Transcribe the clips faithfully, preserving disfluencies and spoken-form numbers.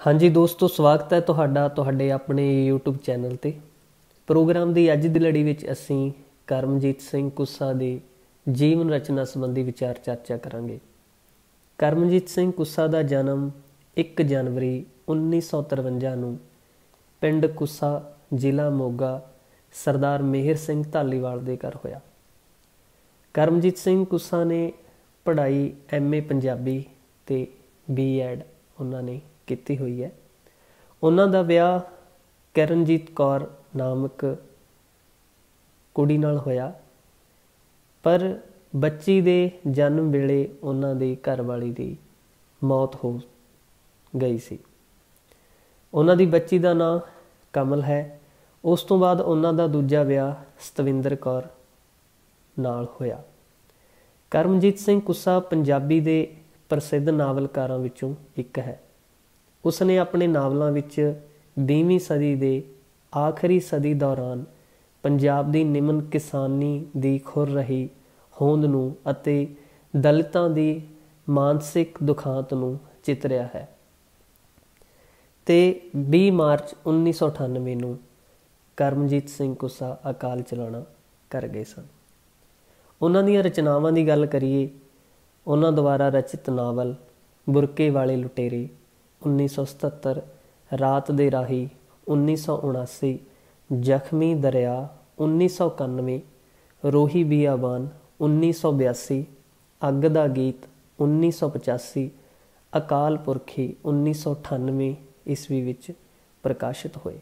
हाँ जी दोस्तों, स्वागत है तुहाडा तुहाडे अपने यूट्यूब चैनल ते। प्रोग्राम की अज की लड़ी विच असीं करमजीत सिंह कुस्सा दी जीवन रचना संबंधी विचार चर्चा करांगे। करमजीत सिंह कुस्सा का जन्म एक जनवरी उन्नीस सौ तिरवंजा नूं पिंड कुस्सा जिला मोगा सरदार मेहर सिंह धालीवाल दे घर होया। करमजीत सिंह कुस्सा ने पढ़ाई एम ए पंजाबी ते बी एड उन्होंने की हुई है। उन्हों का विआह किरणजीत कौर नामक कुड़ी नाल होया, पर बच्ची दे जन्म वेले उन्हों की घरवाली की मौत हो गई सी। उन्हों की बच्ची का नाम कमल है। उस तो बाद उन्हों का दूजा विआह सतविंदर कौर नाल होया। करमजीत सिंह कुस्सा पंजाबी दे प्रसिद्ध नावलकारां विचों एक है। उसने अपने नावलों विच बीसवीं सदी के आखिरी सदी दौरान पंजाब की निमन किसानी की खुर रही होंद नूं अते दलितां की मानसिक दुखांत नूं चितरिया है। ते बीस मार्च उन्नीस सौ अठानवे नूं करमजीत सिंह कुस्सा अकाल चलाना कर गए सन। उन्हां दीयां रचनावां की गल करिए, उन्हां द्वारा रचित नावल बुरके वाले लुटेरे उन्नीस सौ सतहत्तर, रात दे राही उन्नीस सौ उनासी, जख्मी दरिया उन्नीस सौ इक्यानवे, रोही बियाबान उन्नीस सौ बयासी, अग दा गीत उन्नीस सौ पचासी, अकाल पुरखी उन्नीस सौ अठानवे ईस्वी विच प्रकाशित होए।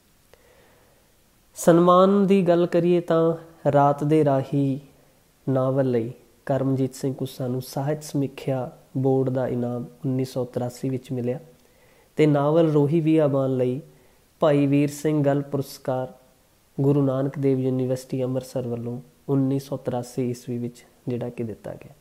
सन्मान की गल करिए तो रात दे राही नावल लई करमजीत सिंह कुस्सा नूं साहित्य समीख्या बोर्ड का इनाम उन्नीस सौ तिरासी विच मिलिया ते नावल रोही बियाबान लई भाई वीर सिंह गल पुरस्कार गुरु नानक देव यूनीवर्सिटी अमृतसर वालों उन्नीस सौ तिरासी ईस्वी विच जिहड़ा कि दिता गया।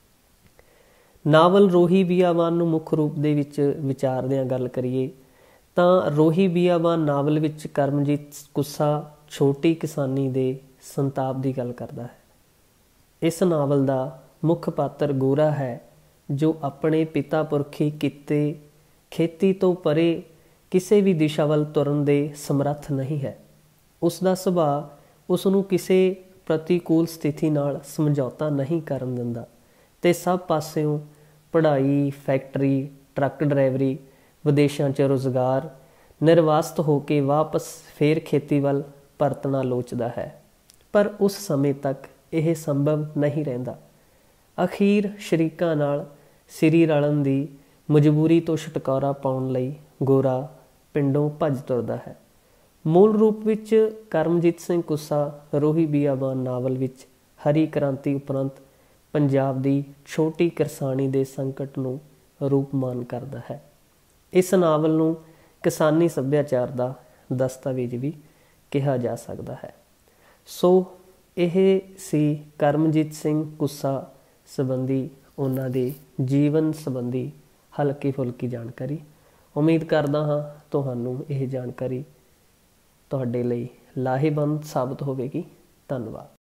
नावल रोही बियाबान नूं मुख रूप दे विच विचारदिआं गल करिए तां रोही बियाबान नावल विच करमजीत कुस्सा छोटी किसानी दे संताप की गल करदा है। इस नावल का मुख पात्र गोरा है जो अपने पिता पुरखी किते खेती तो परे किसी भी दिशा वल तुरन दे समर्थ नहीं है। उसका सुभाव उसनूं किसी प्रतिकूल स्थिति नाल समझौता नहीं करन दिंदा ते सब पासियों पढ़ाई, फैक्टरी, ट्रक ड्राइवरी, विदेशों च रोज़गार निर्वासत होके वापस फिर खेती वल परतना लोचदा है, पर उस समय तक यह संभव नहीं रहिंदा। अखीर शरीकां नाल सिरी रलन दी मजबूरी तो छुटकारा पाउण लई गोरा पिंडों भज तुरदा है। मूल रूप विच करमजीत सिंह कुस्सा रोही बियाबान नावल विच हरी क्रांति उपरंत पंजाब दी छोटी किसानी दे संकट नूं रूपमान करदा है। इस नावल नूं किसानी सभ्याचार दा दस्तावेज भी कहा जा सकदा है। सो यह सी करमजीत सिंह कुस्सा संबंधी उन्हां दे जीवन संबंधी हल्की फुल्की जानकारी। उम्मीद करदा हाँ तुहानूं यह जानकारी तुहाडे लई लाहेबंद साबित होवेगी। धन्यवाद।